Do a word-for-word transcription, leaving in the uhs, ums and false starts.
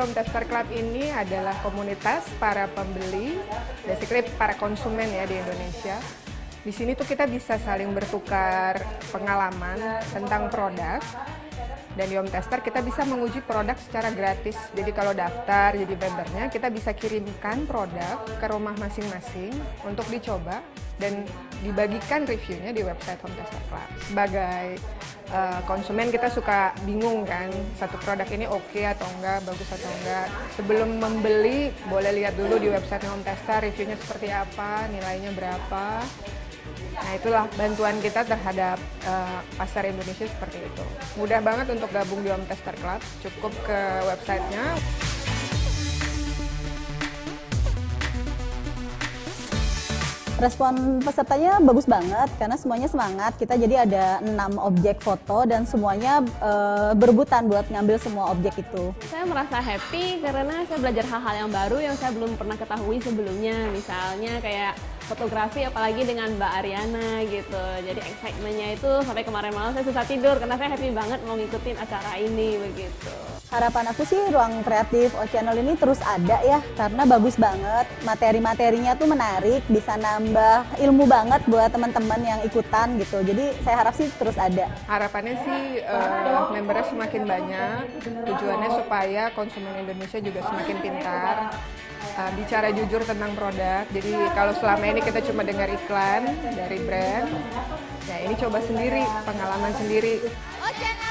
Home Tester Club ini adalah komunitas para pembeli, basically para konsumen ya di Indonesia. Di sini tuh kita bisa saling bertukar pengalaman tentang produk. Dan di Home Tester kita bisa menguji produk secara gratis. Jadi kalau daftar jadi membernya, kita bisa kirimkan produk ke rumah masing-masing untuk dicoba dan dibagikan reviewnya di website Home Tester Club. Sebagai uh, konsumen kita suka bingung kan, satu produk ini oke okay atau enggak, bagus atau enggak. Sebelum membeli, boleh lihat dulu di website Home Tester reviewnya seperti apa, nilainya berapa. Nah itulah bantuan kita terhadap uh, pasar Indonesia seperti itu. Mudah banget untuk gabung di Home Tester Club, cukup ke websitenya. Respon pesertanya bagus banget karena semuanya semangat. Kita jadi ada enam objek foto dan semuanya e, berebutan buat ngambil semua objek itu. Saya merasa happy karena saya belajar hal-hal yang baru yang saya belum pernah ketahui sebelumnya. Misalnya kayak fotografi apalagi dengan Mbak Ariana gitu. Jadi excitementnya itu sampai kemarin malam saya susah tidur karena saya happy banget mau ngikutin acara ini begitu. Harapan aku sih ruang kreatif O Channel ini terus ada ya karena bagus banget. Materi-materinya tuh menarik, bisa nambah ilmu banget buat teman-teman yang ikutan gitu. Jadi saya harap sih terus ada. Harapannya sih uh, membernya semakin banyak. Tujuannya supaya konsumen Indonesia juga semakin pintar. Uh, bicara jujur tentang produk. Jadi kalau selama ini kita cuma dengar iklan dari brand, ya ini coba sendiri, pengalaman sendiri. O Channel.